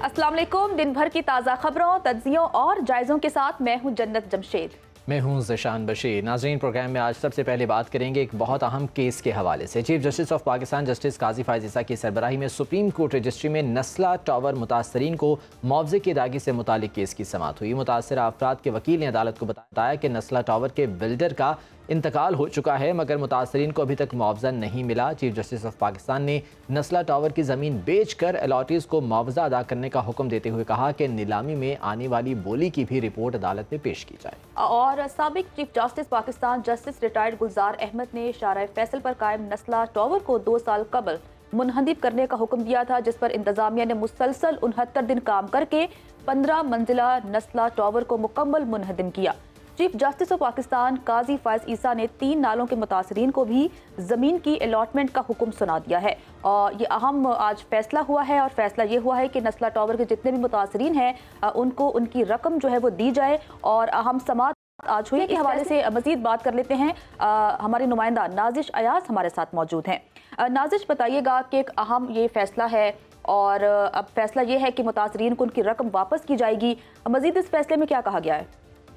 अस्सलाम वालेकुम। दिन भर की ताज़ा खबरों, तज्जियों और जायज़ों के साथ मैं हूं जन्नत जमशेद। मैं हूं ज़शान बशीर। नाज़रीन, प्रोग्राम में आज सबसे पहले बात करेंगे एक बहुत अहम केस के हवाले से। Chief justice of Pakistan justice Qazi Faez Isa की सरबराही में सुप्रीम कोर्ट रजिस्ट्री में नस्ला टावर मुतासरीन को मुआवजे की अदायगी से मुतालिक केस की समाअत हुई। मुतासरा अफराद के वकील ने अदालत को बताया कि नस्ला टावर के बिल्डर का इंतकाल हो चुका है, मगर मुतासरीन को अभी तक मुआवजा नहीं मिला। चीफ जस्टिस ऑफ पाकिस्तान ने नस्ला टावर की ज़मीन बेच कर अलॉटीज़ को मुआवजा अदा करने का हुक्म देते हुए कहा कि नीलामी में आने वाली बोली की भी रिपोर्ट अदालत में पेश की जाए। और साबिक chief justice Pakistan justice retired Gulzar Ahmed ने शारा फैसल पर कायम नस्ला टावर को 2 साल कबल मुनहदिब करने का हुक्म दिया था, जिस पर इंतजामिया ने मुसलसल 69 दिन काम करके 15 मंजिला नस्ला टावर को मुकम्मल मुनहदिम किया। Chief justice of Pakistan Qazi Faez Isa ने 3 नालों के मुतासरीन को भी ज़मीन की अलॉटमेंट का हुक्म सुना दिया है। और ये अहम आज फैसला हुआ है, और फैसला ये हुआ है कि नस्ला टावर के जितने भी मुतासरीन हैं उनको उनकी रकम जो है वो दी जाए। और अहम समात आज हुई के हवाले से मजीद बात कर लेते हैं। हमारे नुमाइंदा नाजिश अयाज हमारे साथ मौजूद हैं। नाजिश, बताइएगा कि एक अहम ये फैसला है और अब फैसला ये है कि मुतासरीन को उनकी रकम वापस की जाएगी। मजीद इस फैसले में क्या कहा गया है?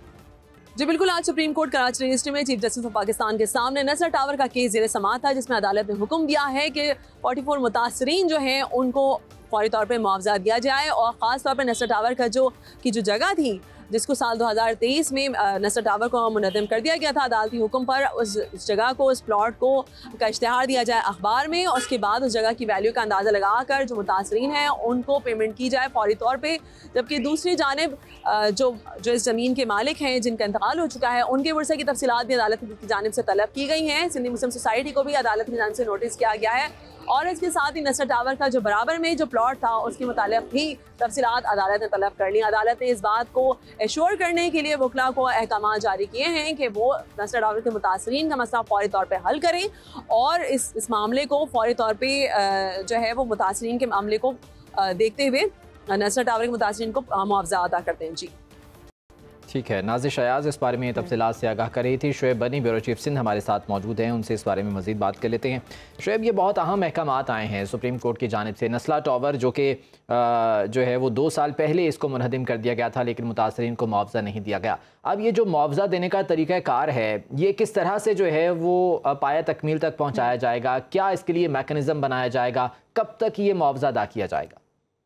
जी बिल्कुल, आज सुप्रीम कोर्ट कराची रजिस्ट्री में चीफ जस्टिस ऑफ पाकिस्तान के सामने नस्ला टावर का केस ज़ेर समाअत था, जिसमें अदालत ने हुक्म दिया है कि 44 मुतासरीन जो हैं उनको फौरी तौर पर मुआवजा दिया जाए। और ख़ास तौर पर नस्ला टावर का जो जगह थी जिसको साल 2023 में नस्ला टावर को मुनज़्ज़म कर दिया गया था अदालती हुक्म पर, उस जगह को, उस प्लॉट को का इश्तिहार दिया जाए अखबार में, और उसके बाद उस जगह की वैल्यू का अंदाज़ा लगाकर जो मुतासरीन हैं उनको पेमेंट की जाए फौरी तौर पे। जबकि दूसरी जानिब जो इस ज़मीन के मालिक हैं जिनका इंतकाल हो चुका है, उनके वर्से की तफसीलात भी अदालत की जानिब से तलब की गई हैं। सिंधी मुस्लिम सोसाइटी को भी अदालत की जानिब से नोटिस किया गया है, और इसके साथ ही नस्ला टावर का जो बराबर में जो प्लॉट था उसके मुतालिक भी तफसीलात अदालत ने तलब कर ली। अदालत ने इस बात को एश्योर करने के लिए वकला को अहकाम जारी किए हैं कि वो नस्ला टावर के मुतासरीन का मसला फौरी तौर पर हल करें, और इस मामले को फौरी तौर पर जो है वो मुतासरीन के मामले को देखते हुए नस्ला टावर के मुतासरीन को मुआवजा अदा करते हैं। जी ठीक है, नाज़िश अयाज इस बारे में तफसीलात से आगाह कर रही थी। शुएब बनी ब्यूरो चीफ सिंध हमारे साथ मौजूद हैं, उनसे इस बारे में मज़ीद बात कर लेते हैं। शुएब, ये बहुत अहम अहकामात आए हैं सुप्रीम कोर्ट की जानिब से। नस्ला टावर जो कि जो है वो 2 साल पहले इसको मुनहदिम कर दिया गया था, लेकिन मुतासरीन को मुआवजा नहीं दिया गया। अब ये जो मुआवजा देने का तरीक़ाकार है, ये किस तरह से जो है वो पाया तकमील तक पहुँचाया जाएगा? क्या इसके लिए मैकेनिज़्म बनाया जाएगा? कब तक ये मुआवजा अदा किया जाएगा?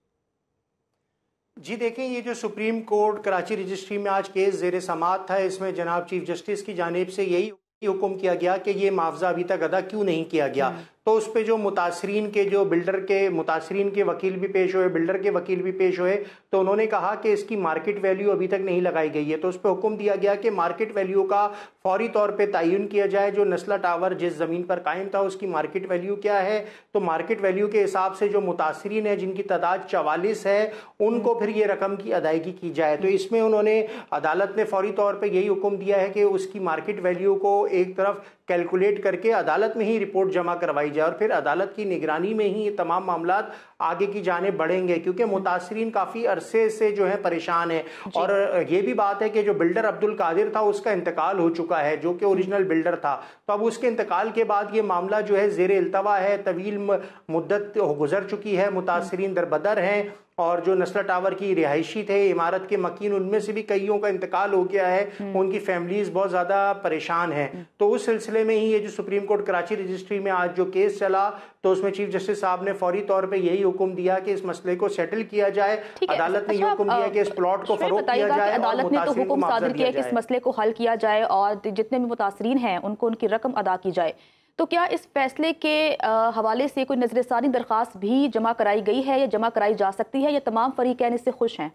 जी देखें, ये जो सुप्रीम कोर्ट कराची रजिस्ट्री में आज केस ज़ेर समाअत था, इसमें जनाब चीफ जस्टिस की जानिब से यही हुक्म किया गया कि ये मुआवजा अभी तक अदा क्यों नहीं किया गया। तो उस पे जो मुतासरीन के जो बिल्डर के मुतासरीन के वकील भी पेश हुए, बिल्डर के वकील भी पेश हुए, तो उन्होंने कहा कि इसकी मार्केट वैल्यू अभी तक नहीं लगाई गई है। तो उस पर हुक्म दिया गया कि मार्केट वैल्यू का फौरी तौर पे तयन किया जाए। जो नस्ला टावर जिस ज़मीन पर कायम था उसकी मार्केट वैल्यू क्या है, तो मार्केट वैल्यू के हिसाब से जो मुतासरीन है जिनकी तादाद 44 है उनको फिर ये रकम की अदायगी की जाए। तो इसमें उन्होंने अदालत ने फौरी तौर पर यही हुक्म दिया है कि उसकी मार्केट वैल्यू को एक तरफ कैलकुलेट करके अदालत में ही रिपोर्ट जमा करवाई जाए, और फिर अदालत की निगरानी में ही ये तमाम मामलात आगे की जाने बढ़ेंगे, क्योंकि मुतासरीन काफ़ी अरसे से जो है परेशान है। और ये भी बात है कि जो बिल्डर अब्दुल कादिर था उसका इंतकाल हो चुका है, जो कि ओरिजिनल बिल्डर था। तो अब उसके इंतकाल के बाद ये मामला जो है ज़ेर इल्तवा है, तवील मुद्दत गुजर चुकी है, मुतासरीन दरबदर हैं, और जो नस्ला टावर की रिहायशी थे, इमारत के मकीन, उनमें से भी कईयों का इंतकाल हो गया है, उनकी फैमिलीज बहुत ज़्यादा परेशान हैं। तो उस सिलसिले में ही ये जो सुप्रीम कोर्ट कराची रजिस्ट्री में आज जो केस चला, तो उसमें चीफ जस्टिस साहब ने फौरी तौर पे यही हुक्म दिया कि इस मसले को सेटल किया जाए। अदालत ने ये हुक्म दिया कि इस प्लॉट को फरोख्त किया जाए। अदालत ने तो हुक्म सादिर किया कि इस मसले को हल किया जाए और जितने भी मुतासरीन हैं उनको उनकी रकम अदा की जाए। तो क्या इस फैसले के हवाले से कोई नजरसानी दरख्वास्त भी जमा कराई गई है या जमा कराई जा सकती है, या तमाम फरीकैन इससे खुश हैं?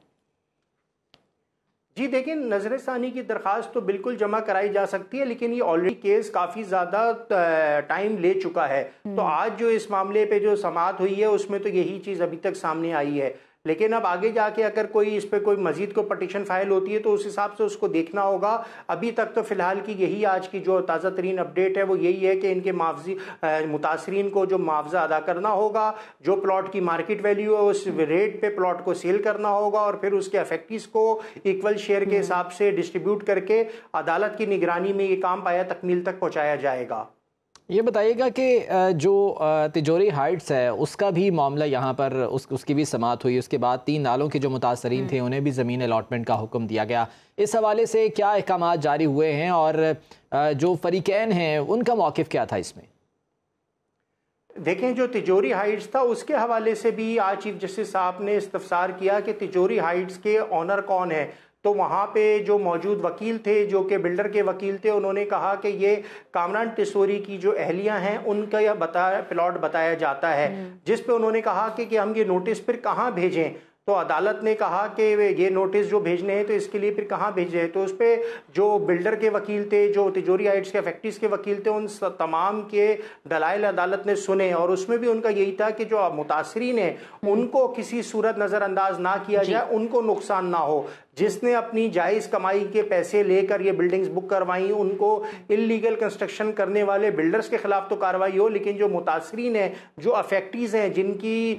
जी देखिए, नजरसानी की दरख्वास्त तो बिल्कुल जमा कराई जा सकती है, लेकिन ये ऑलरेडी केस काफ़ी ज़्यादा टाइम ले चुका है। तो आज जो इस मामले पे जो समाअत हुई है उसमें तो यही चीज़ अभी तक सामने आई है। लेकिन अब आगे जाके अगर कोई इस पे कोई मजीद को पटिशन फाइल होती है तो उस हिसाब से उसको देखना होगा। अभी तक तो फिलहाल की यही आज की जो ताज़ा तरीन अपडेट है वो यही है कि इनके मुतासरीन को जो मुआवजा अदा करना होगा, जो प्लॉट की मार्केट वैल्यू है उस रेट पे प्लॉट को सेल करना होगा, और फिर उसके अफेक्टिस को इक्वल शेयर के हिसाब से डिस्ट्रीब्यूट करके अदालत की निगरानी में ये काम पाया तकमील तक पहुँचाया जाएगा। ये बताइएगा कि जो तिजोरी हाइट्स है उसका भी मामला यहाँ पर उसकी भी समाअत हुई, उसके बाद 3 नालों के जो मुतासरीन थे उन्हें भी ज़मीन अलॉटमेंट का हुक्म दिया गया। इस हवाले से क्या अहकाम जारी हुए हैं और जो फरीकैन हैं उनका मौक़िफ़ क्या था इसमें? देखें, जो तिजोरी हाइट्स था उसके हवाले से भी आज चीफ जस्टिस साहब ने इस्तफसार किया कि तिजोरी हाइट्स के ऑनर कौन है। तो वहाँ पे जो मौजूद वकील थे, जो कि बिल्डर के वकील थे, उन्होंने कहा कि ये कामरान तिजोरी की जो अहलियाँ हैं उनका यह प्लॉट बताया जाता है, जिस पे उन्होंने कहा कि हम ये नोटिस फिर कहाँ भेजें। तो अदालत ने कहा कि ये नोटिस जो भेजने हैं तो इसके लिए फिर कहाँ भेजें। तो उस पर जो बिल्डर के वकील थे, जो तिजोरी हाइट्स के फैक्ट्रीज के वकील थे, उन तमाम के दलाइल अदालत ने सुने और उसमें भी उनका यही था कि जो मुतासरीन हैं उनको किसी सूरत नज़रअंदाज ना किया जाए, उनको नुकसान ना हो। जिसने अपनी जायज़ कमाई के पैसे लेकर ये बिल्डिंग्स बुक करवाई, उनको इल्लीगल कंस्ट्रक्शन करने वाले बिल्डर्स के खिलाफ तो कार्रवाई हो, लेकिन जो मुतासरीन हैं, जो अफेक्टीज़ हैं, जिनकी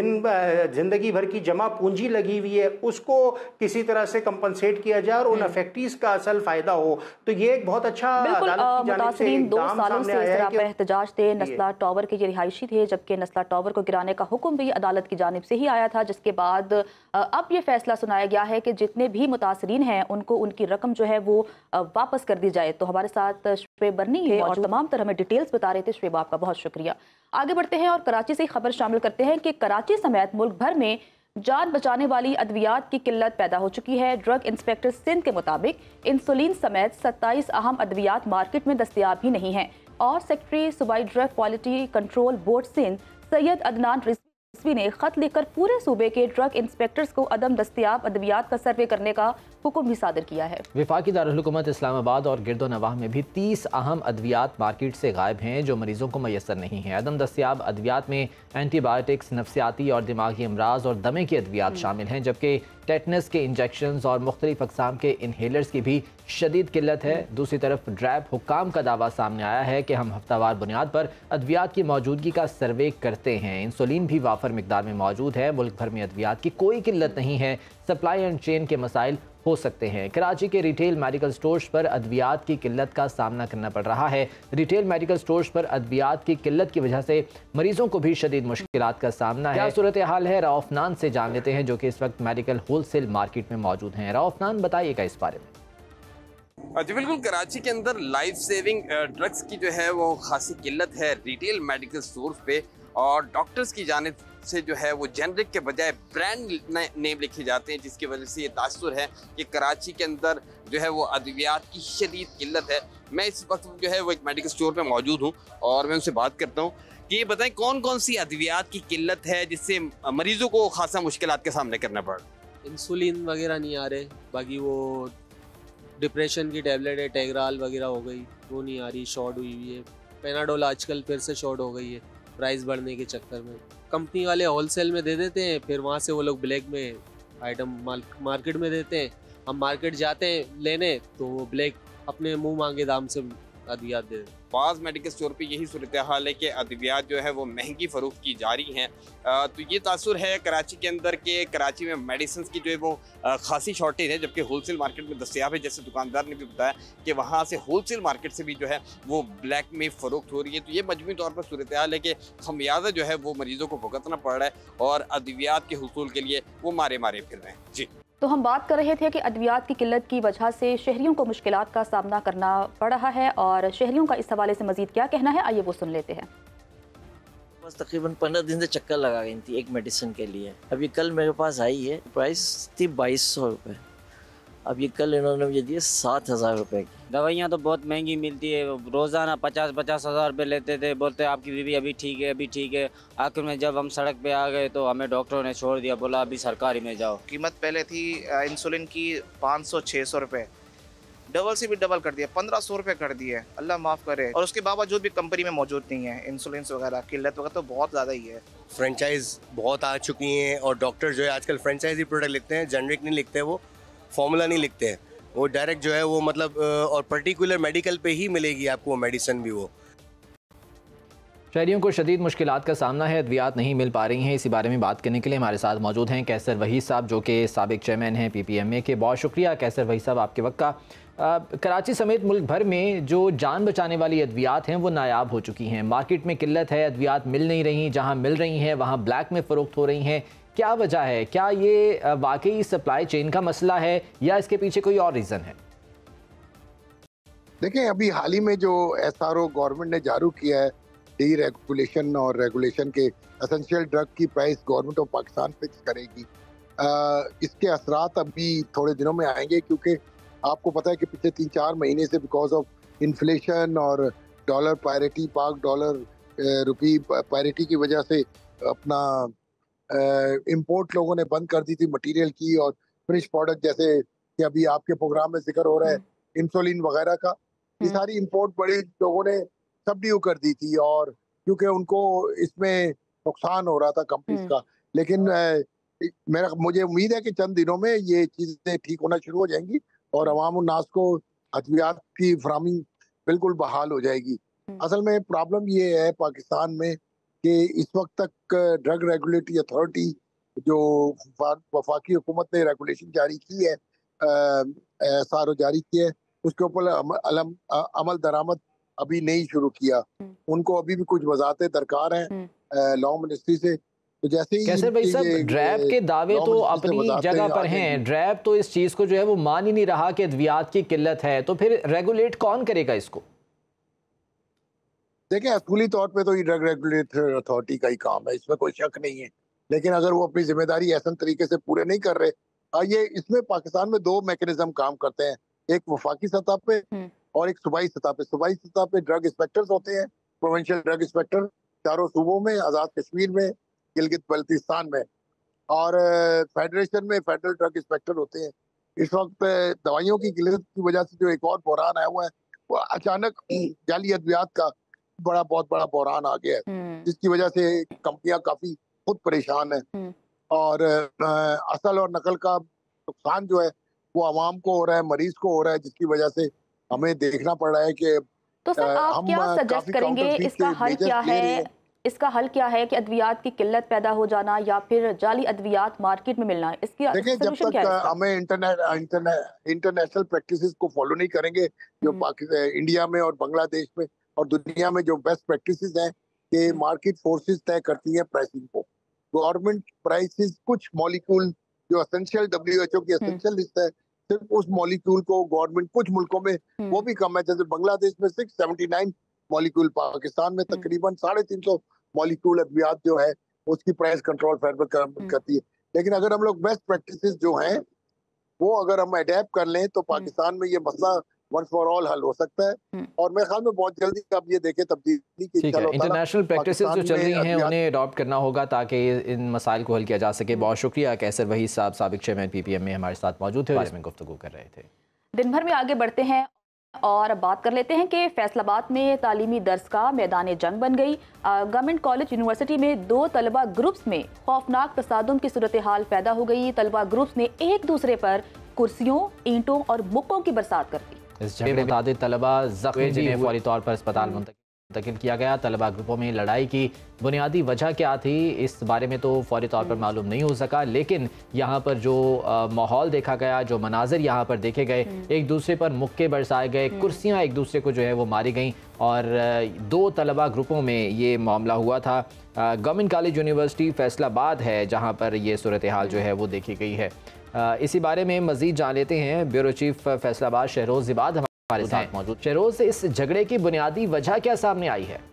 जिंदगी भर की जमा पूंजी लगी हुई है, उसको किसी तरह से कंपनसेट किया जाए और उन अफेक्टीज़ का असल फायदा हो। तो ये एक बहुत अच्छा मुतासरीन 2 सालों से इस तरह पर एहतजाज थे। नस्ला टावर के ये रिहायशी थे, जबकि नस्ला टावर को गिराने का हुक्म भी अदालत की जानिब से ही आया था, जिसके बाद अब ये फैसला सुनाया गया है कि जितने भी मुतासरीन हैं उनको उनकी रकम जो है वो वापस कर दी जाए। तो हमारे साथ शुएब बरनी है और तमाम तरह हमें डिटेल्स बता रहे थे। शुएब, आपका बहुत शुक्रिया। आगे बढ़ते हैं और कराची से खबर शामिल करते हैं कि कराची समेत मुल्क भर में जान बचाने वाली अद्वियात की किल्लत पैदा हो चुकी है। ड्रग इंस्पेक्टर सिंध के मुताबिक इंसुलिन समेत 27 अहम अद्वियात मार्केट में दस्तयाब ही नहीं है और सेक्रेटरी सूबाई drug quality control board Sindh Syed Adnan Rizvi ने खत लिखकर पूरे सूबे के ड्रग इंस्पेक्टर्स को अदम दस्तयाब अद्वियात का सर्वे करने का हुक्म भी सादर किया है। वफाकी दारुल हुकूमत इस्लामाबाद और गिरदो नवाह में भी 30 अहम अद्वियात मार्केट से गायब हैं जो मरीजों को मैसर नहीं है। अदम दस्तयाब अद्वियात में एंटीबायोटिक्स, नफसियाती और दिमागी अमराज और दमे की अद्वियात शामिल हैं, जबकि टेटनस के इंजेक्शन और मुख्तलिफ अकसाम के इनहेलर्स की भी शदीद किल्लत है। दूसरी तरफ ड्रैब हुक्काम का दावा सामने आया है कि हम हफ्तावार बुनियाद पर अद्वियात की मौजूदगी का सर्वे करते हैं। इंसुलिन भी वाफर मिकदार में मौजूद है। मुल्क भर में अद्वियात की कोई किल्लत नहीं है। सप्लाई एंड चेन के मसाइल हो सकते हैं। कराची के रिटेल मेडिकल स्टोर्स पर अद्वियात की किल्लत का सामना करना पड़ रहा है। रिटेल मेडिकल स्टोर्स पर अद्वियात की किल्लत की वजह से मरीजों को भी शदीद मुश्किलात का सामना है। क्या सूरत हाल है, रऊफनान से जान लेते हैं जो कि इस वक्त मेडिकल होलसेल मार्केट में मौजूद हैं। रऊफनान, बताइएगा इस बारे में। जी बिल्कुल, कराची के अंदर लाइफ सेविंग ड्रग्स की जो है वो खासी किल्लत है रिटेल मेडिकल स्टोर्स पे, और डॉक्टर्स की जानिब से जो है वो जेनरिक के बजाय ब्रांड नेम लिखे जाते हैं, जिसकी वजह से ये तासुर है कि कराची के अंदर जो है वो अद्वियात की शदीद किल्लत है। मैं इस वक्त जो है वो एक मेडिकल स्टोर पे मौजूद हूँ और मैं उनसे बात करता हूँ कि ये बताएं कौन कौन सी अद्वियात की किल्लत है जिससे मरीजों को खासा मुश्किलात का सामना करना पड़ रहा है। इंसुलिन वगैरह नहीं आ रहे, बाकी वो डिप्रेशन की टैबलेट है, टेग्राल वगैरह हो गई, वो नहीं आ रही, शॉर्ट हुई हुई है। पेनाडोल आजकल फिर से शॉर्ट हो गई है प्राइस बढ़ने के चक्कर में। कंपनी वाले होलसेल में दे देते हैं, फिर वहाँ से वो लोग ब्लैक में आइटम मार्केट में देते हैं। हम मार्केट जाते हैं लेने तो वो ब्लैक अपने मुंह मांगे दाम से अद्वियात दे देते हैं। बाज़ मेडिकल स्टोर पे यही सूरत हाल है कि अद्वियात जो है वो महंगी फ़रोख्त की जा रही हैं। तो ये तासुर है कराची के अंदर के कराची में मेडिसिन की जो है वो खासी शॉर्टेज है, जबकि होलसेल मार्केट में दस्तयाब है। जैसे दुकानदार ने भी बताया कि वहाँ से होलसेल मार्केट से भी जो है वो ब्लैक में फ़रोख्त हो रही है। तो ये मजमूई तौर पर सूरत हाल है कि खमियाजा जो है वो मरीज़ों को भुगतना पड़ रहा है और अद्वियात के हुसूल के लिए वो मारे फिर रहे हैं। जी, तो हम बात कर रहे थे कि अद्वियात की किल्लत की वजह से शहरियों को मुश्किलात का सामना करना पड़ रहा है और शहरियों का इस हवाले से मजीद क्या कहना है, आइए वो सुन लेते हैं। बस तकरीबन 15 दिन से चक्कर लगा गई थी एक मेडिसिन के लिए। अभी कल मेरे पास आई है, प्राइस थी 2200 रुपये। अब ये कल इन्होंने मुझे दिए 7000 रुपये की। दवाइयाँ तो बहुत महंगी मिलती है, रोज़ाना 50-50 हज़ार रुपये लेते थे, बोलते आपकी बीवी अभी ठीक है अभी ठीक है। आखिर में जब हम सड़क पे आ गए तो हमें डॉक्टरों ने छोड़ दिया, बोला अभी सरकारी में जाओ। कीमत पहले थी इंसुलिन की 500-600 रुपये, डबल से भी डबल कर दिया, 1500 रुपये कर दिए, अल्लाह माफ़ करे। और उसके बावजूद भी कंपनी में मौजूद नहीं है इंसुलिन वगैरह, किल्लत वगैरह तो बहुत ज़्यादा ही है। फ्रेंचाइज बहुत आ चुकी हैं और डॉक्टर जो है आजकल फ्रेंचाइजी प्रोडक्ट लिखते हैं, जेनरिक नहीं लिखते, वो फॉर्मूला नहीं लिखते हैं, वो डायरेक्ट जो है वो मतलब और पर्टिकुलर मेडिकल पे ही मिलेगी आपको वो मेडिसिन भी। वो शहरियों को शदीद मुश्किलात का सामना है, अद्वियात नहीं मिल पा रही हैं। इसी बारे में बात करने के लिए हमारे साथ मौजूद हैं कैसर वहीद साहब, जो कि साबिक चेयरमैन हैं PPMA के। बहुत शुक्रिया कैसर वहीद साहब आपके वक्त का। कराची समेत मुल्क भर में जो जान बचाने वाली अद्वियात हैं वो नायाब हो चुकी हैं। मार्केट में किल्लत है, अद्वियात मिल नहीं रही, जहाँ मिल रही हैं वहाँ ब्लैक में फ़रोख्त हो रही हैं। क्या वजह है? क्या ये वाकई सप्लाई चेन का मसला है या इसके पीछे कोई और रीज़न है? देखें, अभी हाल ही में जो SRO गवर्नमेंट ने जारी किया है, डी रेगुलेशन और रेगुलेशन के एसेंशियल ड्रग की price government of Pakistan fix करेगी। इसके असरात अभी थोड़े दिनों में आएंगे, क्योंकि आपको पता है कि पिछले 3-4 महीने से बिकॉज ऑफ इन्फ्लेशन और dollar parity, Pak dollar rupee parity की वजह से अपना इंपोर्ट लोगों ने बंद कर दी थी मटेरियल की, और फिनिश प्रोडक्ट जैसे कि अभी आपके प्रोग्राम में जिक्र हो रहा है इंसुलिन वगैरह का, ये सारी इंपोर्ट बड़ी लोगों ने सबड्यू कर दी थी, और क्योंकि उनको इसमें नुकसान हो रहा था कंपनीज का। लेकिन मुझे उम्मीद है कि चंद दिनों में ये चीज़ें ठीक होना शुरू हो जाएंगी और अवाम उन्नास को अद्वियात की फराहमी बिल्कुल बहाल हो जाएगी। असल में प्रॉब्लम ये है पाकिस्तान में कि इस वक्त तक ड्रग रेगुलेटरी अथॉरिटी जो वफाकी हुकूमत ने रेगुलेशन जारी की है, SRO जारी की है, उसके ऊपर अमल दरामद अभी नहीं शुरू किया। उनको अभी भी कुछ वजाहतें दरकार हैं लॉ मिनिस्ट्री से। तो जैसे ही कैसर भाई साहब, ड्रैब के दावे तो अपनी जगह पर हैं, ड्रैब तो इस चीज़ को जो है वो मान ही नहीं रहा कि अद्वियात की किल्लत है, तो फिर रेगुलेट कौन करेगा इसको? देखिए, असूली तौर पे तो ये ड्रग रेगुलेटरी अथॉरिटी का ही काम है, इसमें कोई शक नहीं है। लेकिन अगर वो अपनी जिम्मेदारी ऐसा तरीके से पूरे नहीं कर रहे, ये इसमें पाकिस्तान में 2 मैकेनिज्म काम करते हैं, एक वफाकी सतह पे और एक सूबाई सतह पे। सूबाई सतह पे ड्रग इंस्पेक्टर्स होते हैं, प्रोविंशियल ड्रग इंस्पेक्टर चारों सूबों में, आज़ाद कश्मीर में, गिलगित बल्तिस्तान में, और फेडरेशन में फेडरल ड्रग इंस्पेक्टर होते हैं। इस वक्त दवाइयों की किल्लत की वजह से जो एक और बहरान आया हुआ है, वो अचानक जाली अद्वियात का बहुत बड़ा बहरान आ गया है, जिसकी वजह से कंपनियां काफी खुद परेशान है, और असल और नकल का नुकसान जो है वो आवाम को हो रहा है, मरीज को हो रहा है, जिसकी वजह से हमें देखना पड़ रहा है कि तो सर आप क्या सजेस्ट करेंगे, इसका हल क्या है? इसका हल क्या है कि अद्वियात की किल्लत पैदा हो जाना या फिर जाली अद्वियात मार्केट में मिलना, इसकी देखिए, जब तक हमें इंटरनेशनल प्रैक्टिसेस को फॉलो नहीं करेंगे, जो पाकिस्तान, इंडिया में और बांग्लादेश में और दुनिया में जो बेस्ट प्रैक्टिसेस हैं कि मार्केट फोर्सेस तय करती हैं प्राइसिंग को। गवर्नमेंट प्राइसेस कुछ मॉलिक्यूल जो एसेंशियल WHO की एसेंशियल लिस्ट है, सिर्फ उस मॉलिक्यूल को गवर्नमेंट कुछ मुल्कों में वो भी कम है, जैसे बांग्लादेश में 679 मॉलिक्यूल, पाकिस्तान में तकरीबन 350 मॉलिक्यूल अद्वियात जो है उसकी प्राइस कंट्रोल फेडरल करती है। लेकिन अगर हम लोग बेस्ट प्रैक्टिसेस जो हैं वो अगर हम अडेप्ट कर लें तो पाकिस्तान में ये मसला वंस फॉर ऑल हल हो सकता है, और मेरे ख्याल में बहुत जल्दी आप ये देखें तब्दीली की इंटरनेशनल प्रैक्टिसेस जो चल रही हैं उन्हें अडॉप्ट करना होगा ताकि इन मसाइल को हल किया जा सके। बहुत शुक्रिया कैसर वहीद साहब, साबिक चेयरमैन PPMA हमारे साथ मौजूद थे, इसमें गुफ्तगू कर रहे थे। दिन भर में आगे बढ़ते हैं और बात कर लेते हैं कि फैसलाबाद में तालीमी दर्स का मैदान जंग बन गई। गवर्नमेंट कॉलेज यूनिवर्सिटी में 2 तलबा ग्रुप्स में खौफनाक तसादुम की सूरत हाल पैदा हो गई। तलबा ग्रुप्स ने एक दूसरे पर कुर्सियों, ईंटों और मुक्कों की बरसात कर दी। इस झगड़े में मुतादिद तलबा जख्मी, जिन्हें फौरी तौर पर अस्पताल मुंतकिल किया गया। तलबा ग्रुपों में लड़ाई की बुनियादी वजह क्या थी, इस बारे में तो फौरी तौर पर मालूम नहीं हो सका, लेकिन यहाँ पर जो माहौल देखा गया, जो मनाजिर यहाँ पर देखे गए, एक दूसरे पर मुक्के बरसाए गए, कुर्सियाँ एक दूसरे को जो है वो मारी गईं, और 2 तलबा ग्रुपों में ये मामला हुआ था। गवर्नमेंट कॉलेज यूनिवर्सिटी फैसलाबाद है जहाँ पर ये सूरत हाल जो है वो देखी गई है। इसी बारे में मजीद जान लेते हैं, ब्यूरो चीफ फैसलाबाद शहरोज इबाद हमारे साथ मौजूद। शहरोज, इस झगड़े की बुनियादी वजह क्या सामने आई है?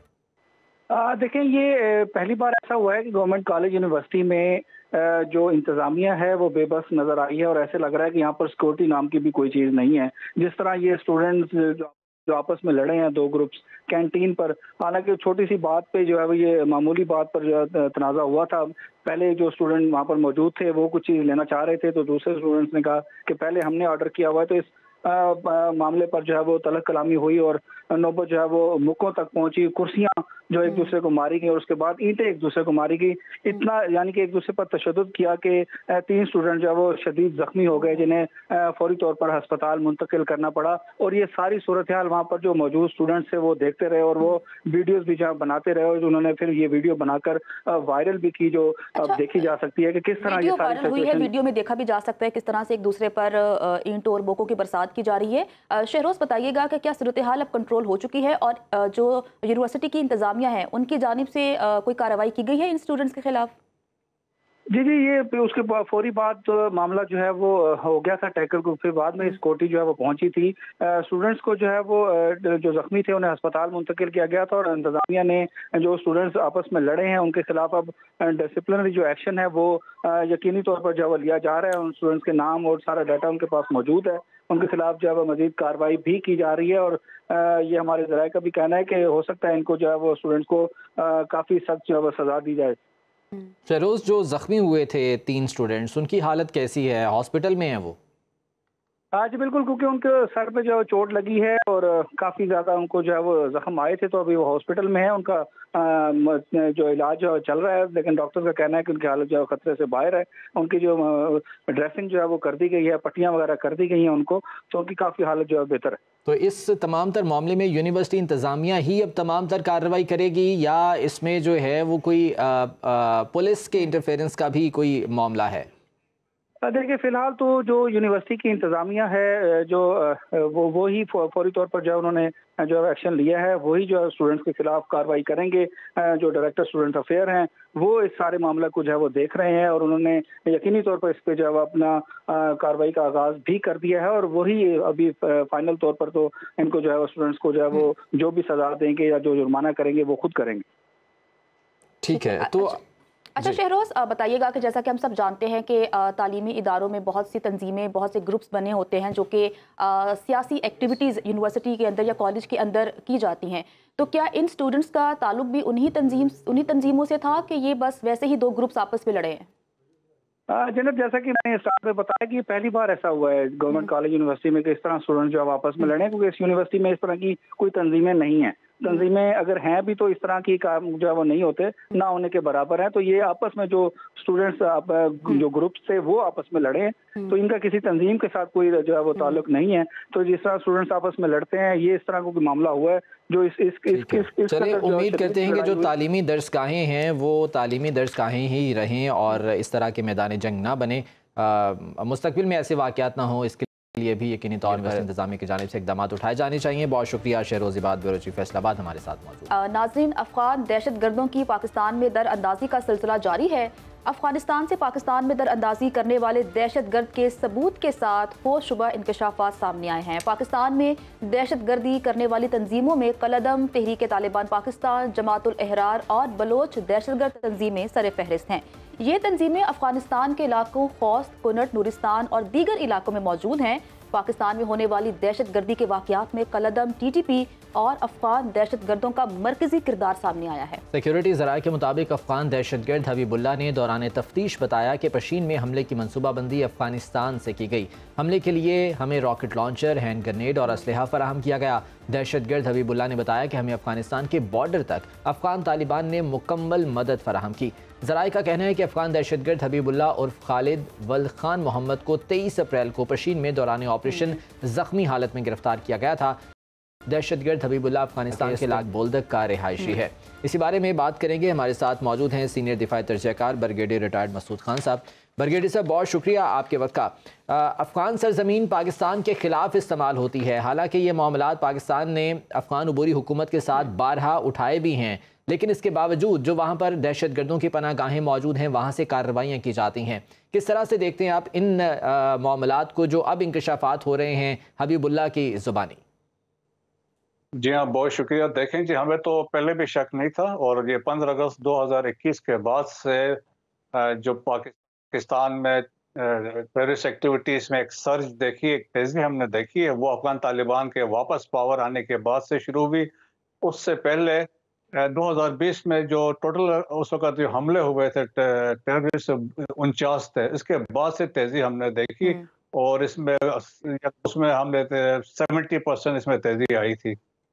देखें, ये पहली बार ऐसा हुआ है कि गवर्नमेंट कॉलेज यूनिवर्सिटी में जो इंतजामिया है वो बेबस नजर आई है, और ऐसे लग रहा है कि यहाँ पर सिक्योरिटी नाम की भी कोई चीज़ नहीं है। जिस तरह ये स्टूडेंट्स जो आपस में लड़े हैं 2 ग्रुप्स कैंटीन पर, हालांकि छोटी सी बात पे जो है वो ये मामूली बात पर जो है तनाज़ा हुआ था। पहले जो स्टूडेंट वहाँ पर मौजूद थे वो कुछ चीज़ लेना चाह रहे थे, तो दूसरे स्टूडेंट्स ने कहा कि पहले हमने ऑर्डर किया हुआ है, तो इस मामले पर जो है वो तलक कलामी हुई और नौबत जो है वो मुक्कों तक पहुंची, कुर्सियां जो एक दूसरे को मारी गई और उसके बाद ईंटें एक दूसरे को मारी गई। इतना यानी कि एक दूसरे पर तशद्दुद किया कि 3 स्टूडेंट जो है वो शदीद जख्मी हो गए, जिन्हें फौरी तौर पर अस्पताल मुंतकिल करना पड़ा। और ये सारी सूरत हाल वहाँ पर जो मौजूद स्टूडेंट्स थे वो देखते रहे और वो वीडियोज भी जहाँ बनाते रहे और उन्होंने फिर ये वीडियो बनाकर वायरल भी की, जो अब देखी जा सकती है कि किस तरह ये सारी हुई है। वीडियो में देखा भी जा सकता है किस तरह से एक दूसरे पर ईंटों और बोकों की बरसात की जा रही है। शहरोज बताइएगा कि क्या सूरत हाल अब कंट्रोल हो चुकी है और जो यूनिवर्सिटी की इंतजामिया है उनकी जानिब से कोई कार्रवाई की गई है इन स्टूडेंट्स के खिलाफ? जी, ये उसके फौरी बाद मामला जो है वो हो गया था टैकल को। फिर बाद में स्कॉटी जो है वो पहुंची थी। स्टूडेंट्स को जो है वो जो जख्मी थे उन्हें अस्पताल मुंतकिल किया गया था और इंतजामिया ने जो स्टूडेंट्स आपस में लड़े हैं उनके खिलाफ अब डिसिप्लिनरी जो एक्शन है वो यकीनी तौर पर जो है वो लिया जा रहा है। उन स्टूडेंट्स के नाम और सारा डाटा उनके पास मौजूद है। उनके खिलाफ जो है वो मजीद कार्रवाई भी की जा रही है और ये हमारे ज़राए का भी कहना है कि हो सकता है इनको जो है वो स्टूडेंट्स को काफ़ी सख्त जो है वो सजा दी जाए। शहरोज, जो जख्मी हुए थे 3 स्टूडेंट्स, उनकी हालत कैसी है? हॉस्पिटल में है वो? जी बिल्कुल, क्योंकि उनके सर पे जो चोट लगी है और काफ़ी ज़्यादा उनको जो है वो जख्म आए थे, तो अभी वो हॉस्पिटल में है। उनका जो इलाज चल रहा है, लेकिन डॉक्टर का कहना है कि उनकी हालत जो है खतरे से बाहर है। उनकी जो ड्रेसिंग जो है वो कर दी गई है, पट्टियाँ वगैरह कर दी गई हैं उनको, तो उनकी काफ़ी हालत जो है बेहतर है। तो इस तमाम तर मामले में यूनिवर्सिटी इंतज़ामिया ही अब तमाम तर कार्रवाई करेगी या इसमें जो है वो कोई पुलिस के इंटरफेरेंस का भी कोई मामला है? देखिए, फिलहाल तो जो यूनिवर्सिटी की इंतज़ामिया है जो वो ही फौरी तौर पर जो उन्होंने जो एक्शन लिया है वही जो स्टूडेंट्स के खिलाफ कार्रवाई करेंगे। जो डायरेक्टर स्टूडेंट अफेयर हैं वो इस सारे मामला को जो है वो देख रहे हैं और उन्होंने यकीनी तौर पर इस पे जो है अपना कार्रवाई का आगाज भी कर दिया है और वही अभी फाइनल तौर पर तो इनको जो है स्टूडेंट्स को जो है वो जो भी सजा देंगे या जो जुर्माना करेंगे वो खुद करेंगे। ठीक है, तो अच्छा शहरोज, बताइएगा कि जैसा कि हम सब जानते हैं कि तालीमी इदारों में बहुत सी तंजीमें, बहुत से ग्रुप्स बने होते हैं जो कि सियासी एक्टिविटीज़ यूनिवर्सिटी के अंदर या कॉलेज के अंदर की जाती हैं। तो क्या इन स्टूडेंट्स का ताल्लुक भी उन्हीं तंजीमों से था कि ये बस वैसे ही 2 ग्रुप्स आपस में लड़े हैं? जनाब, जैसा कि मैंने स्टार्ट में बताया कि पहली बार ऐसा हुआ है गवर्नमेंट कॉलेज यूनिवर्सिटी में कि इस तरह स्टूडेंट जो आपस में लड़े, क्योंकि इस यूनिवर्सिटी में इस तरह की कोई तंजीमें नहीं है। तंजीमें अगर हैं भी तो इस तरह की काम जो है वो नहीं होते, ना होने के बराबर है। तो ये आपस में जो स्टूडेंट्स जो ग्रुप थे वो आपस में लड़े, तो इनका किसी तंजीम के साथ कोई जो है वो ताल्लुक नहीं है। तो जिस तरह स्टूडेंट्स आपस में लड़ते हैं, ये इस तरह का कोई मामला हुआ है जो चलिए उम्मीद करते हैं कि जो तालीमी दर्सगाहें हैं वो तालीमी दर्सगाहें ही रहें और इस तरह के मैदान जंग ना बने, मुस्तकबिल में ऐसे वाक़यात ना हो, इसके लिए भी यकीनी तौर पर इंतजामिया की जानिब से इकदाम उठाए जाने चाहिए। बहुत शुक्रिया शहरोज़ इबाद, ब्यूरो चीफ फैसलाबाद हमारे साथ मौजूद। नाज़रीन, अफगान दहशत गर्दों की पाकिस्तान में दरअंदाजी का सिलसिला जारी है। अफगानिस्तान से पाकिस्तान में दरअंदाजी करने वाले दहशत गर्द के सबूत के साथ होशुबा इंकशाफात सामने आए हैं। पाकिस्तान में दहशत गर्दी करने वाली तंजीमों में कलअदम, तहरीक तालिबान पाकिस्तान, जमातुल अहरार और बलोच दहशत गर्द तंजीमें सर फहरिस्त हैं। ये तंजीमें अफगानिस्तान के इलाकों खौस्त, कुनट, नूरिस्तान और दीगर इलाकों में मौजूद हैं। पाकिस्तान में होने वाली दहशत गर्दी के वाक़यात में कलअदम, TTP और अफगान दहशत गर्दों का मरकजी किरदार सामने आया है। सिक्योरिटी ज़राए के मुताबिक अफगान दहशत गर्द हबीबुल्लाह ने दौरान तफ्तीश बताया कि पशीन में हमले की मनसूबाबंदी अफगानिस्तान से की गई। हमले के लिए हमें रॉकेट लॉन्चर, हैंड ग्रेनेड और असलहा फराहम किया गया। दहशत गर्द हबीबुल्लाह ने बताया कि हमें अफगानिस्तान के बॉर्डर तक अफगान तालिबान ने मुकम्मल मदद फराहम की। ज़राए का कहना है कि अफगान दहशत गर्द हबीबुल्लाह उर्फ खालिद वल्द खान मोहम्मद को 23 अप्रैल को पशीन में दौरान ऑपरेशन जख्मी हालत में गिरफ्तार किया गया था। दहशत गर्द हबीबुल्लाह अफगानिस्तान के लाग बोलदक का रिहायशी है। इसी बारे में बात करेंगे, हमारे साथ मौजूद हैं सीनियर दिफाई तर्जयकार ब्रिगेडियर रिटायर्ड मसूद खान साहब। ब्रिगेडियर साहब, बहुत शुक्रिया आपके वक्त का। अफ़गान सरजमीन पाकिस्तान के ख़िलाफ़ इस्तेमाल होती है, हालांकि ये मामलात पाकिस्तान ने अफ़गान उबूरी हुकूमत के साथ बारहा उठाए भी हैं, लेकिन इसके बावजूद जो वहाँ पर दहशत गर्दों की पनाह गाहें मौजूद हैं वहाँ से कार्रवाइयाँ की जाती हैं। किस तरह से देखते हैं आप इन मामलात को जो अब इंकशाफात हो रहे हैं हबीबुल्लाह की ज़ुबानी? जी हाँ, बहुत शुक्रिया। देखें जी, हमें तो पहले भी शक नहीं था और ये 15 अगस्त 2021 के बाद से जो पाकिस्तान में टेररिस्ट एक्टिविटीज़ में एक सर्ज देखी, एक तेज़ी हमने देखी है, वो अफगान तालिबान के वापस पावर आने के बाद से शुरू हुई। उससे पहले 2020 में जो टोटल उस वक्त जो हमले हुए थे टेररिस्ट 49 थे, इसके बाद से तेज़ी हमने देखी और उसमें हमने 70% इसमें तेज़ी आई थी।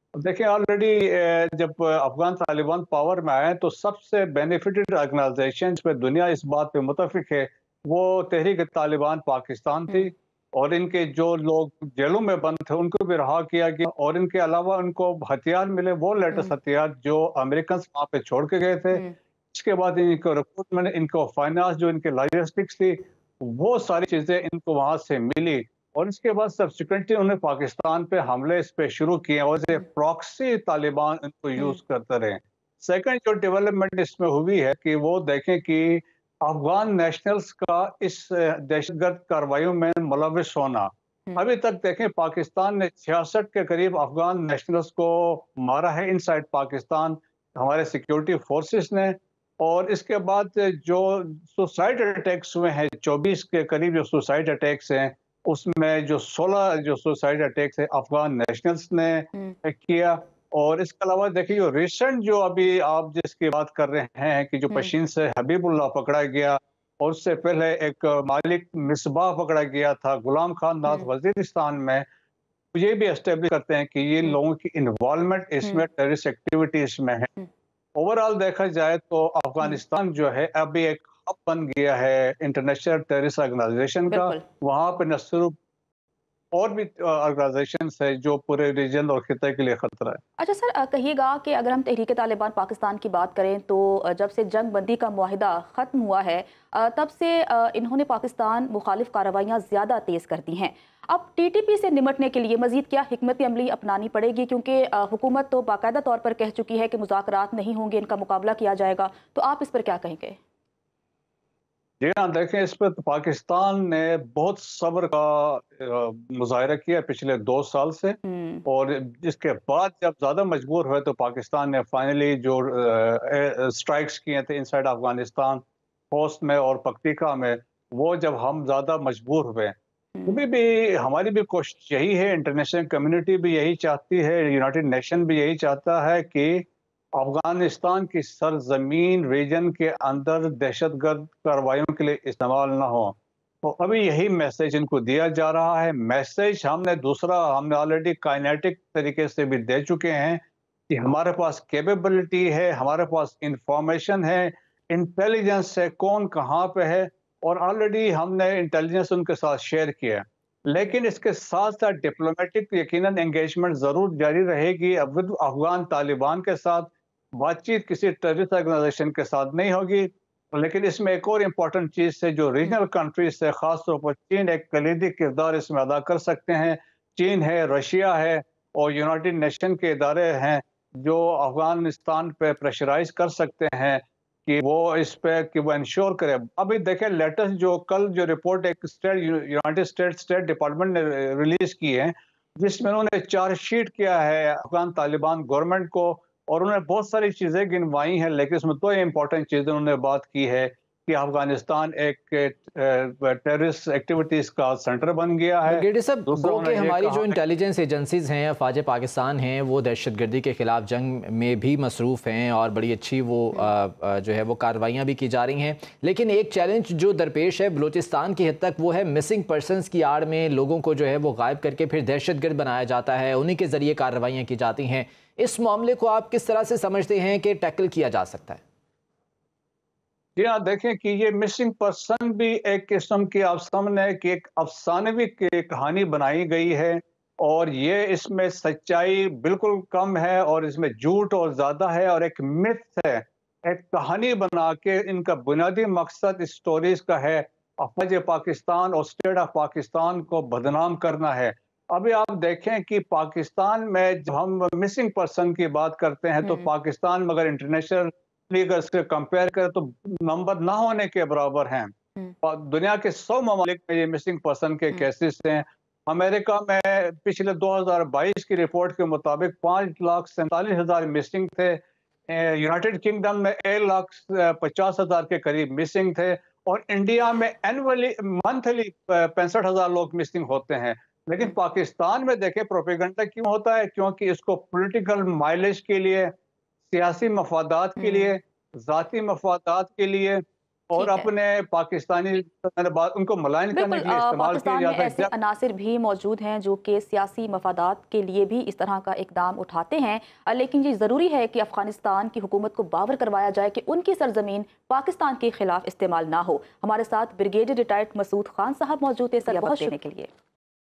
देखिए ऑलरेडी जब अफगान तालिबान पावर में आए तो सबसे बेनिफिटेड ऑर्गेनाइजेशन पे दुनिया इस बात पे मुतफिक है, वो तहरीक तालिबान पाकिस्तान थी। और इनके जो लोग जेलों में बंद थे उनको भी रहा किया गया, और इनके अलावा उनको हथियार मिले, वो लेटेस्ट हथियार जो अमेरिकन वहाँ पे छोड़ के गए थे। इसके बाद इनको रिक्रूटमेंट, इनको फाइनेंस, जो इनके लॉजिस्टिक्स थी, वो सारी चीज़ें इनको वहाँ से मिली। और इसके बाद सब्सिक्वेंटली उन्होंने पाकिस्तान पे हमले इस पे शुरू किए और प्रॉक्सी तालिबान इनको यूज करते रहे। सेकंड जो डेवलपमेंट इसमें हुई है कि वो देखें कि अफगान नेशनल्स का इस दहशतगर्द कार्रवाइयों में मुलविस होना, अभी तक देखें पाकिस्तान ने 66 के करीब अफगान नेशनल्स को मारा है इनसाइड पाकिस्तान, हमारे सिक्योरिटी फोर्सेस ने। और इसके बाद जो सुसाइड अटैक्स हुए हैं, 24 के करीब जो सुसाइड अटैक्स हैं, उसमें जो 16 जो सुसाइड अटैक्स है अफगान नेशनल्स ने किया। और इसके अलावा देखिए जो रिसेंट जो अभी आप जिसकी बात कर रहे हैं कि जो पशीन से हबीबुल्लाह पकड़ा गया, और उससे पहले एक मालिक मिसबाह पकड़ा गया था गुलाम खान नाथ वजीरिस्तान में, ये भी एस्टेब्लिश करते हैं कि ये लोगों की इन्वॉल्वमेंट इसमें टेररिस्ट एक्टिविटीज में है। ओवरऑल देखा जाए तो अफगानिस्तान जो है अभी एक हब बन गया है इंटरनेशनल टेररिस्ट ऑर्गेनाइजेशन का। वहाँ पे न सिर्फ और भी ऑर्गेनाइजेशन है जो पूरे रीजन और खिते के लिए खतरा है। अच्छा सर, कहिएगा कि अगर हम तहरीक तालिबान पाकिस्तान की बात करें तो जब से जंग बंदी का मुआहिदा ख़त्म हुआ है तब से इन्होंने पाकिस्तान मुखालिफ कार्रवाइयाँ ज़्यादा तेज़ कर दी हैं। अब TTP से निमटने के लिए मज़ीद क्या हिकमत अमली अपनानी पड़ेगी, क्योंकि हुकूमत तो बाकायदा तौर पर कह चुकी है कि मुज़ाकरात नहीं होंगे, इनका मुकाबला किया जाएगा, तो आप इस पर क्या कहेंगे? जी हाँ, देखें इस पर तो पाकिस्तान ने बहुत सब्र का मुजाहरा किया पिछले 2 साल से। और जिसके बाद जब ज़्यादा मजबूर हुए तो पाकिस्तान ने फाइनली जो स्ट्राइक्स किए थे इनसाइड अफगानिस्तान, होस्ट में और पक्तिका में, वो जब हम ज़्यादा मजबूर हुए, अभी भी हमारी भी कोशिश यही है, इंटरनेशनल कम्युनिटी भी यही चाहती है, यूनाइटेड नेशन भी यही चाहता है कि अफगानिस्तान की सरजमीन रीजन के अंदर दहशतगर्द कार्रवाइयों के लिए इस्तेमाल ना हो। तो अभी यही मैसेज इनको दिया जा रहा है। मैसेज हमने ऑलरेडी काइनेटिक तरीके से भी दे चुके हैं कि हमारे पास कैपेबिलिटी है, हमारे पास इंफॉर्मेशन है, इंटेलिजेंस है, कौन कहाँ पे है, और ऑलरेडी हमने इंटेलिजेंस उनके साथ शेयर किया। लेकिन इसके साथ साथ डिप्लोमेटिक यकीनन एंगेजमेंट ज़रूर जारी रहेगी। अब अफगान तालिबान के साथ बातचीत किसी टेररिस्ट ऑर्गेनाइजेशन के साथ नहीं होगी। लेकिन इसमें एक और इम्पॉर्टेंट चीज़ है, जो रीजनल कंट्रीज से ख़ासतौर पर चीन एक कलीदी किरदार इसमें अदा कर सकते हैं। चीन है, रशिया है और यूनाइटेड नेशन के इदारे हैं जो अफगानिस्तान पे प्रेशराइज कर सकते हैं कि वो इस पे कि वो इंश्योर करे। अभी देखें लेटेस्ट जो कल जो रिपोर्ट एक यूनाइटेड स्टेट डिपार्टमेंट ने रिलीज की है, जिसमें उन्होंने चार्जशीट किया है अफगान तालिबान गवर्नमेंट को, और उन्होंने बहुत सारी चीज़ें गिनवाई हैं, लेकिन उसमें 2 इंपॉर्टेंट चीज़ें उन्होंने बात की है कि अफगानिस्तान एक टेररिस्ट एक्टिविटीज का सेंटर बन गया है। हमारी जो इंटेलिजेंस एजेंसीज हैं, अफवाज पाकिस्तान हैं, वो दहशतगर्दी के खिलाफ जंग में भी मसरूफ़ हैं और बड़ी अच्छी वो जो है वो कार्रवाइयाँ भी की जा रही हैं। लेकिन एक चैलेंज जो दरपेश है बलूचिस्तान की हद तक, वो है मिसिंग पर्सनस की आड़ में लोगों को जो है वो गायब करके फिर दहशतगर्द बनाया जाता है, उन्हीं के ज़रिए कार्रवाइयाँ की जाती हैं। इस मामले को आप किस तरह से समझते हैं कि टैकल किया जा सकता है? जी हाँ, देखें कि ये मिसिंग पर्सन भी एक किस्म की आप सामने कि एक अफसानवी की कहानी बनाई गई है, और ये इसमें सच्चाई बिल्कुल कम है और इसमें झूठ और ज़्यादा है, और एक मिथ है, एक कहानी बना के इनका बुनियादी मकसद इस स्टोरीज का है अफवाज पाकिस्तान और स्टेट ऑफ पाकिस्तान को बदनाम करना है। अभी आप देखें कि पाकिस्तान में जब हम मिसिंग पर्सन की बात करते हैं तो पाकिस्तान में अगर इंटरनेशनल लीगल से कंपेयर करें तो नंबर ना होने के बराबर हैं। दुनिया के 100 ममालिक में ये मिसिंग पर्सन के केसेस हैं। अमेरिका में पिछले 2022 की रिपोर्ट के मुताबिक 5,47,000 मिसिंग थे। यूनाइटेड किंगडम में 1,50,000 के करीब मिसिंग थे, और इंडिया में एनुअली मंथली 65,000 लोग मिसिंग होते हैं। लेकिन पाकिस्तान में देखें प्रोपेगेंडा क्यों होता है, क्योंकि इसको पॉलिटिकल माइलेज के लिए, सियासी मफादात के लिए, ज़ाती मफादात के लिए, और अपने पाकिस्तानी उनको मलाइन करने के लिए इस्तेमाल किया पाकिस्तान में जाता ऐसे है। अनासिर भी मौजूद हैं जो कि सियासी मफादात के लिए भी इस तरह का इकदाम उठाते हैं, लेकिन ये ज़रूरी है कि अफगानिस्तान की हुकूमत को बावर करवाया जाए कि उनकी सरजमीन पाकिस्तान के खिलाफ इस्तेमाल ना हो। हमारे साथ ब्रिगेडियर रिटायर्ड मसूद खान साहब मौजूद है, सर बहुत देने के लिए।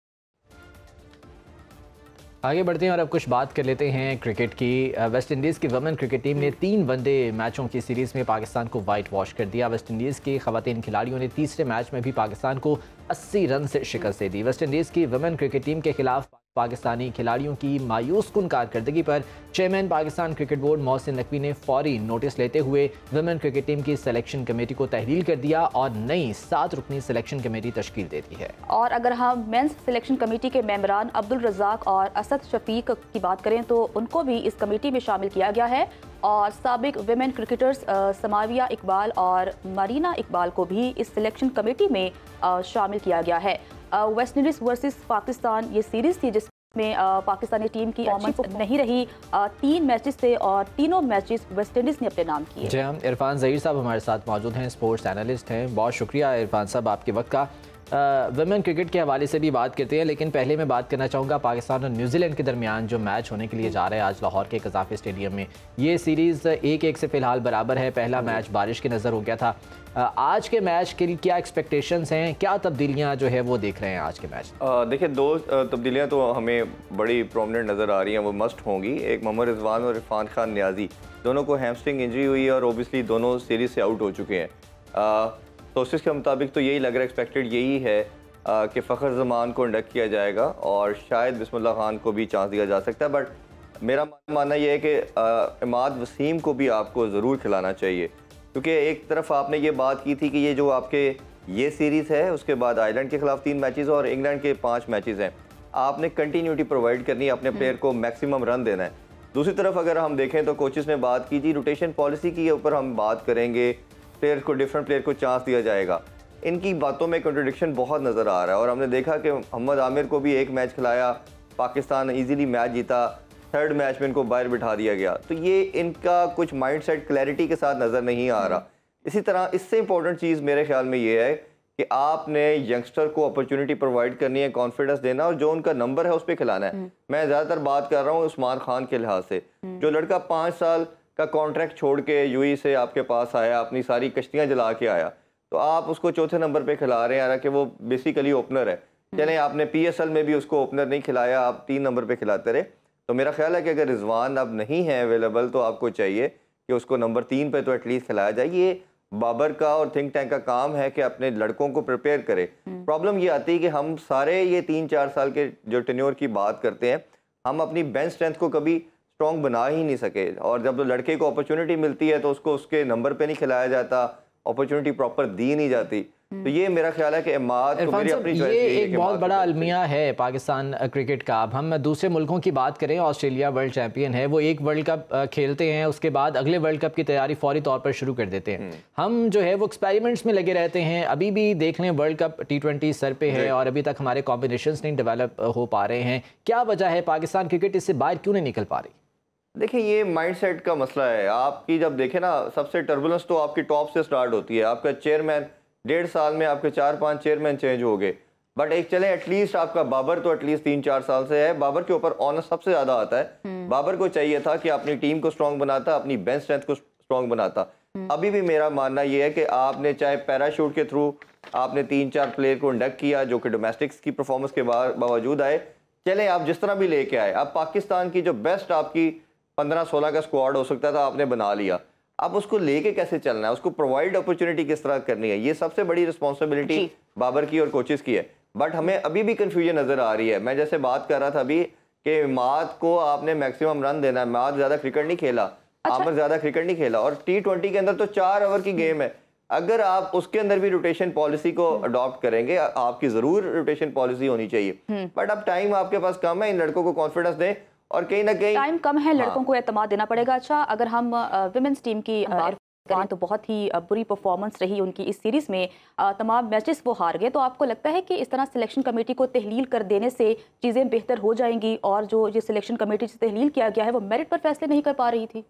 आगे बढ़ते हैं और अब कुछ बात कर लेते हैं क्रिकेट की। वेस्ट इंडीज़ की वुमेन क्रिकेट टीम ने 3 वनडे मैचों की सीरीज़ में पाकिस्तान को वाइट वॉश कर दिया। वेस्ट इंडीज़ की खवातीन खिलाड़ियों ने तीसरे मैच में भी पाकिस्तान को 80 रन से शिकस्त दे दी। वेस्ट इंडीज़ की वुमेन क्रिकेट टीम के खिलाफ पाकिस्तानी खिलाड़ियों की मायूस कुन कारकर्दगी पर chairman Pakistan cricket board Mohsin Naqvi ने फौरी नोटिस लेते हुए वुमेन क्रिकेट टीम की सिलेक्शन कमेटी को तहलील कर दिया और नई 7 रुकनी सिलेक्शन कमेटी तश्कील दे दी है। और अगर हम मेंस सिलेक्शन कमेटी के मेंबरान अब्दुल रज़ाक और असद शफीक की बात करें तो उनको भी इस कमेटी में शामिल किया गया है और साबिक विमेन क्रिकेटर्स समाविया इकबाल और मरीना इकबाल को भी इस सिलेक्शन कमेटी में शामिल किया गया है। वेस्ट इंडीज वर्सेस पाकिस्तान ये सीरीज थी जिसमें पाकिस्तानी टीम की अच्छी नहीं रही। 3 मैचेस थे और तीनों मैचेस वेस्ट इंडीज ने अपने नाम किए। जी हम इरफान ज़हीर साहब हमारे साथ मौजूद हैं, स्पोर्ट्स एनालिस्ट हैं। बहुत शुक्रिया इरफान साहब आपके वक्त का। वुमेन क्रिकेट के हवाले से भी बात करते हैं, लेकिन पहले मैं बात करना चाहूँगा पाकिस्तान और न्यूजीलैंड के दरमियान जो मैच होने के लिए जा रहा है आज लाहौर के कज़ाफ़ी स्टेडियम में। ये सीरीज़ 1-1 से फ़िलहाल बराबर है। पहला मैच बारिश की नज़र हो गया था। आज के मैच के लिए क्या एक्सपेक्टेशंस हैं, क्या तब्दीलियाँ जो है वो देख रहे हैं आज के मैच? देखिए 2 तब्दीलियाँ तो हमें बड़ी प्रोमिनेंट नज़र आ रही हैं, वो मस्ट होंगी। एक मोहम्मद रिजवान और इरफान खान नियाजी दोनों को हैमस्ट्रिंग इंजरी हुई है और ओबियसली दोनों सीरीज़ से आउट हो चुके हैं। सोर्सेस के मुताबिक तो यही लग रहा है, एक्सपेक्टेड यही है कि फ़खर ज़मान को इंडक्ट किया जाएगा और शायद बिस्मिल्लाह खान को भी चांस दिया जा सकता है। बट मेरा मानना यह है कि इमाद वसीम को भी आपको ज़रूर खिलाना चाहिए, क्योंकि एक तरफ आपने ये बात की थी कि ये जो आपके ये सीरीज़ है उसके बाद आयरलैंड के ख़िलाफ़ 3 मैचेस और इंग्लैंड के 5 मैचेस हैं, आपने कंटिन्यूटी प्रोवाइड करनी है, अपने प्लेयर को मैक्सिमम रन देना है। दूसरी तरफ अगर हम देखें तो कोचेस ने बात की थी रोटेशन पॉलिसी के ऊपर हम बात करेंगे, प्लेयर को डिफरेंट प्लेयर को चांस दिया जाएगा। इनकी बातों में कंट्रडिक्शन बहुत नज़र आ रहा है और हमने देखा कि मोहम्मद आमिर को भी 1 मैच खिलाया, पाकिस्तान इजीली मैच जीता, 3rd मैच में इनको बाहर बिठा दिया गया। तो ये इनका कुछ माइंडसेट क्लैरिटी के साथ नज़र नहीं आ रहा। इसी तरह इससे इंपॉर्टेंट चीज़ मेरे ख्याल में ये है कि आपने यंगस्टर को अपॉर्चुनिटी प्रोवाइड करनी है, कॉन्फिडेंस देना और जो उनका नंबर है उस पर खिलाना है। मैं ज़्यादातर बात कर रहा हूँ उस्मान खान के लिहाज से, जो लड़का 5 साल का कॉन्ट्रैक्ट छोड़ के यूएई से आपके पास आया, अपनी सारी कश्तियाँ जला के आया, तो आप उसको चौथे नंबर पे खिला रहे हैं, हालांकि वो बेसिकली ओपनर है। चलें आपने पीएसएल में भी उसको ओपनर नहीं खिलाया, आप 3 नंबर पे खिलाते रहे। तो मेरा ख्याल है कि अगर रिजवान अब नहीं है अवेलेबल तो आपको चाहिए कि उसको नंबर 3 पे तो एटलीस्ट खिलाया जाए। ये बाबर का और थिंक टैंक का काम है कि अपने लड़कों को प्रिपेयर करे। प्रॉब्लम ये आती है कि हम सारे ये 3-4 साल के जो टेन्योर की बात करते हैं, हम अपनी बेंच स्ट्रेंथ को कभी स्ट्रॉन्ग बना ही नहीं सके और जब लड़के को अपॉर्चुनिटी मिलती है तो उसको उसके नंबर पे नहीं खिलाया जाता, अपॉर्चुनिटी प्रॉपर दी नहीं जाती। तो ये मेरा ख्याल है कि इमाद को मेरी अपनी ये एक बहुत बड़ा अलमिया है पाकिस्तान क्रिकेट का। अब हम दूसरे मुल्कों की बात करें, ऑस्ट्रेलिया वर्ल्ड चैंपियन है, वो एक वर्ल्ड कप खेलते हैं, उसके बाद अगले वर्ल्ड कप की तैयारी फौरी तौर पर शुरू कर देते हैं। हम जो है वो एक्सपेरिमेंट्स में लगे रहते हैं। अभी भी देख लें वर्ल्ड कप T20 सर पे है और अभी तक हमारे कॉम्बिनेशंस नहीं डेवलप हो पा रहे हैं। क्या वजह है, पाकिस्तान क्रिकेट इससे बाहर क्यों नहीं निकल पा रही? देखिए ये माइंडसेट का मसला है। आपकी जब देखें ना, सबसे टर्बुलेंस तो आपकी टॉप से स्टार्ट होती है। आपका चेयरमैन 1.5 साल में आपके 4-5 चेयरमैन चेंज हो गए, बट एक चले एटलीस्ट आपका बाबर तो एटलीस्ट 3-4 साल से है। बाबर के ऊपर ऑनर सबसे ज्यादा आता है। बाबर को चाहिए था कि अपनी टीम को स्ट्रॉन्ग बनाता, अपनी बेंच स्ट्रेंथ को स्ट्रॉन्ग बनाता। अभी भी मेरा मानना यह है कि आपने चाहे पैराशूट के थ्रू आपने 3-4 प्लेयर को इंडक्ट किया जो कि डोमेस्टिक्स की परफॉर्मेंस के बावजूद आए, चले आप जिस तरह भी लेके आए, अब पाकिस्तान की जो बेस्ट आपकी 15-16 का स्क्वाड हो सकता था आपने बना लिया। अब उसको लेके कैसे चलना है, उसको प्रोवाइड अपॉर्चुनिटी किस तरह करनी है, ये सबसे बड़ी रिस्पॉन्सिबिलिटी बाबर की और कोचेस की है। बट हमें अभी भी कंफ्यूजन नजर आ रही है। मैं जैसे बात कर रहा था अभी कि इमाद को आपने मैक्सिमम रन देना है। इमाद ज्यादा क्रिकेट नहीं खेला, आमिर ज्यादा क्रिकेट नहीं खेला और T20 के अंदर तो 4 ओवर की गेम है। अगर आप उसके अंदर भी रोटेशन पॉलिसी को अडॉप्ट करेंगे, आपकी जरूर रोटेशन पॉलिसी होनी चाहिए, बट अब टाइम आपके पास कम है। इन लड़कों को कॉन्फिडेंस दें और कहीं ना कहीं टाइम कम है, लड़कों को एतमाद देना पड़ेगा। अच्छा, अगर हम विमेंस टीम की बात करें तो बहुत ही बुरी परफॉर्मेंस रही उनकी इस सीरीज में, तमाम मैचेस वो हार गए। तो आपको लगता है कि इस तरह सिलेक्शन कमेटी को तहलील कर देने से चीज़ें बेहतर हो जाएंगी और जो ये सिलेक्शन कमेटी से तहलील किया गया है वो मेरिट पर फैसले नहीं कर पा रही थी?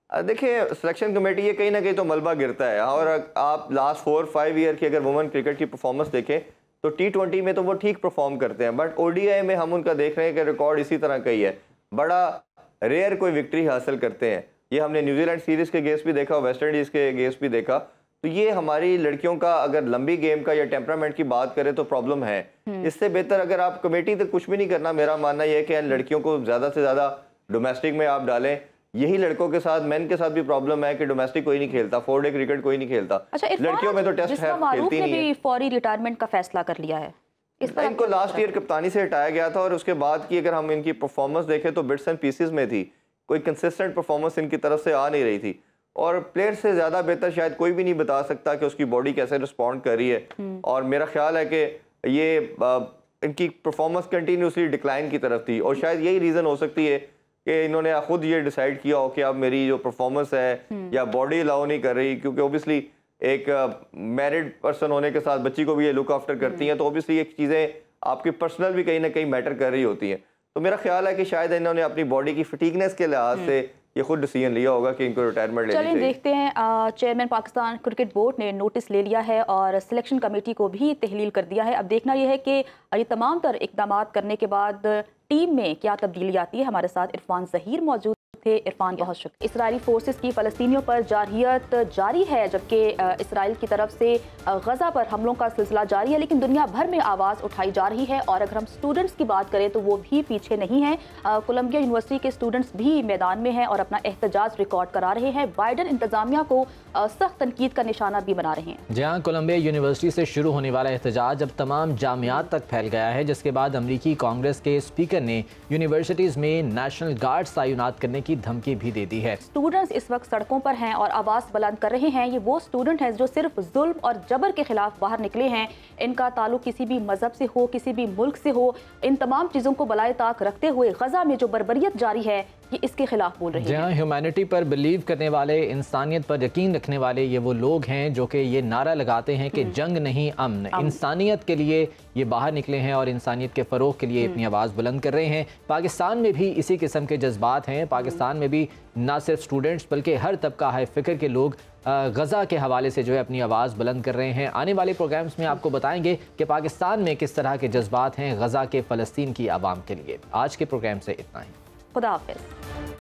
देखिए सिलेक्शन कमेटी ये कहीं ना कहीं तो मलबा गिरता है। और आप लास्ट 4-5 ईयर की अगर वुमेन क्रिकेट की परफॉर्मेंस देखें तो T20 में तो वो ठीक परफॉर्म करते हैं, बट ODI में हम उनका देख रहे हैं कि रिकॉर्ड इसी तरह का ही है, बड़ा रेयर कोई विक्ट्री हासिल करते हैं। ये हमने न्यूजीलैंड सीरीज़ के अगेंस्ट भी देखा, वेस्ट इंडीज़ के अगेंस्ट भी देखा। तो ये हमारी लड़कियों का अगर लंबी गेम का या टेम्परामेंट की बात करें तो प्रॉब्लम है। इससे बेहतर अगर आप कमेटी तक कुछ भी नहीं करना, मेरा मानना यह है कि लड़कियों को ज़्यादा से ज़्यादा डोमेस्टिक में आप डालें। यही लड़कों के साथ, मेन के साथ भी प्रॉब्लम है कि डोमेस्टिक कोई नहीं खेलता, 4 डे क्रिकेट कोई नहीं खेलता। अच्छा, लड़कियों में तो टेस्ट है, खेलती नहीं है। फौरी रिटायरमेंट का फैसला कर लिया है। इनको लास्ट ईयर कप्तानी से हटाया गया था और उसके बाद की अगर हम इनकी परफॉर्मेंस देखें तो बिट्स एंड पीसेस में थी, कोई कंसिस्टेंट परफॉर्मेंस इनकी तरफ से आ नहीं रही थी। और प्लेयर से ज़्यादा बेहतर शायद कोई भी नहीं बता सकता कि उसकी बॉडी कैसे रिस्पॉन्ड कर रही है। और मेरा ख्याल है कि ये इनकी परफॉर्मेंस कंटिन्यूसली डिक्लाइन की तरफ थी और शायद यही रीज़न हो सकती है कि इन्होंने खुद ये डिसाइड किया हो कि अब मेरी जो परफॉर्मेंस है या बॉडी अलाउ नहीं कर रही, क्योंकि ओबियसली एक मैरिड पर्सन होने के साथ बच्ची को भी ये लुक आफ्टर करती हैं, तो ओबियसली ये चीज़ें आपकी पर्सनल भी कहीं ना कहीं मैटर कर रही होती हैं। तो मेरा ख्याल है कि शायद इन्होंने अपनी बॉडी की फिटिकनेस के लिहाज से ये खुद डिसीजन लिया होगा कि इनको रिटायरमेंट लेनी चाहिए। देखते हैं, चेयरमैन पाकिस्तान क्रिकेट बोर्ड ने नोटिस ले लिया है और सिलेक्शन कमेटी को भी तहलील कर दिया है। अब देखना यह है कि ये तमाम तर इकदाम करने के बाद टीम में क्या तब्दीली आती है। हमारे साथ इरफान ज़हीर मौजूद थे। इरफान, बहुत शुक्रिया। इसराइली फोर्सेस की फ़लस्तीनियों पर जारहियत जारी है, जबकि इसराइल की तरफ से गज़ा पर हमलों का सिलसिला जारी है, लेकिन दुनिया भर में आवाज़ उठाई जा रही है। और अगर हम स्टूडेंट्स की बात करें तो वो भी पीछे नहीं हैं। कोलंबिया यूनिवर्सिटी के स्टूडेंट्स भी मैदान में हैं और अपना एहतजाज रिकॉर्ड करा रहे हैं। बाइडन इंतजामिया को सख्त तनकीद का निशाना भी बना रहे हैं। जहाँ कोलंबिया यूनिवर्सिटी से शुरू होने वाला एहतजाज अब तमाम जामियात तक फैल गया है, जिसके बाद अमरीकी कांग्रेस के स्पीकर ने यूनिवर्सिटीज़ में नेशनल गार्ड्स तैनात करने की धमकी भी दे दी है। स्टूडेंट्स इस वक्त सड़कों पर हैं और आवाज़ बुलंद कर रहे हैं। ये वो स्टूडेंट हैं जो सिर्फ जुल्म और जबर के खिलाफ बाहर निकले हैं। इनका ताल्लुक किसी भी मजहब से हो, किसी भी मुल्क से हो, इन तमाम चीज़ों को बलाए ताक रखते हुए गजा में जो बर्बरियत जारी है ये इसके खिलाफ बोल रहे हैं। जहाँ ह्यूमैनिटी पर बिलीव करने वाले, इंसानियत पर यकीन रखने वाले ये वो लोग हैं जो कि ये नारा लगाते हैं कि जंग नहीं अमन, इंसानियत के लिए ये बाहर निकले हैं और इंसानियत के फ़रोग के लिए अपनी आवाज़ बुलंद कर रहे हैं। पाकिस्तान में भी इसी किस्म के जज्बात हैं। पाकिस्तान में भी ना सिर्फ स्टूडेंट्स बल्कि हर तबका हाई फ़िक्र के लोग गज़ा के हवाले से जो है अपनी आवाज़ बुलंद कर रहे हैं। आने वाले प्रोग्राम्स में आपको बताएंगे कि पाकिस्तान में किस तरह के जज्बात हैं गज़ा के फ़लस्तीन की आवाम के लिए। आज के प्रोग्राम से इतना ही। खुदा हाफ़िज़।